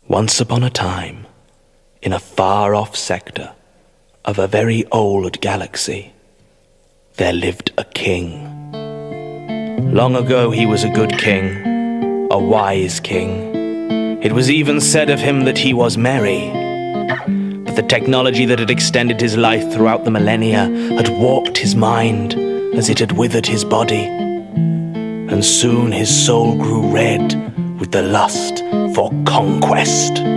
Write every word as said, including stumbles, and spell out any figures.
Once upon a time, in a far-off sector of a very old galaxy, there lived a king. Long ago he was a good king, a wise king. It was even said of him that he was merry. But the technology that had extended his life throughout the millennia had warped his mind as it had withered his body. And soon his soul grew red with the lust for conquest.